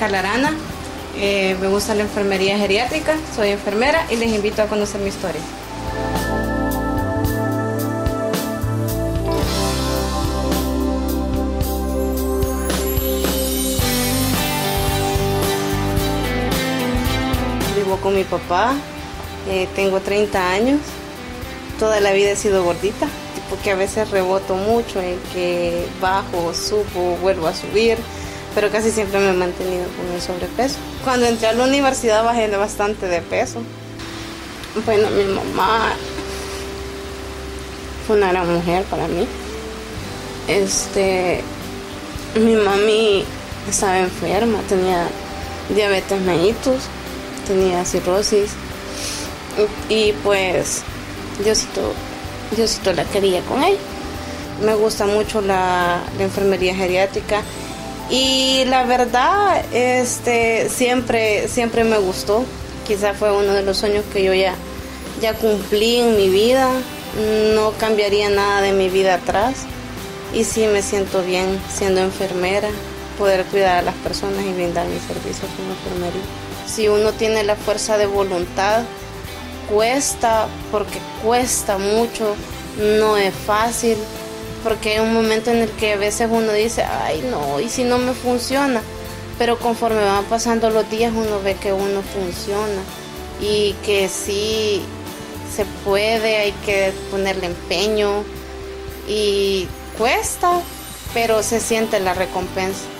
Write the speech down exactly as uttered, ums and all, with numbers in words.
Verónica Larana, eh, me gusta la enfermería geriátrica, soy enfermera y les invito a conocer mi historia. Vivo con mi papá, eh, tengo treinta años, toda la vida he sido gordita, porque a veces reboto mucho en que bajo, subo, vuelvo a subir, pero casi siempre me he mantenido con el sobrepeso. Cuando entré a la universidad bajé bastante de peso. Bueno, mi mamá fue una gran mujer para mí. Este, mi mami estaba enferma, tenía diabetes mellitus, tenía cirrosis y, y pues Diosito, Diosito la quería con ella. Me gusta mucho la, la enfermería geriátrica y la verdad este, siempre, siempre me gustó. Quizá fue uno de los sueños que yo ya, ya cumplí en mi vida. No cambiaría nada de mi vida atrás y sí me siento bien siendo enfermera, poder cuidar a las personas y brindar mis servicios como enfermería. Si uno tiene la fuerza de voluntad, cuesta, porque cuesta mucho, no es fácil, porque hay un momento en el que a veces uno dice, ay no, y si no me funciona, pero conforme van pasando los días uno ve que uno funciona y que sí se puede, hay que ponerle empeño y cuesta, pero se siente la recompensa.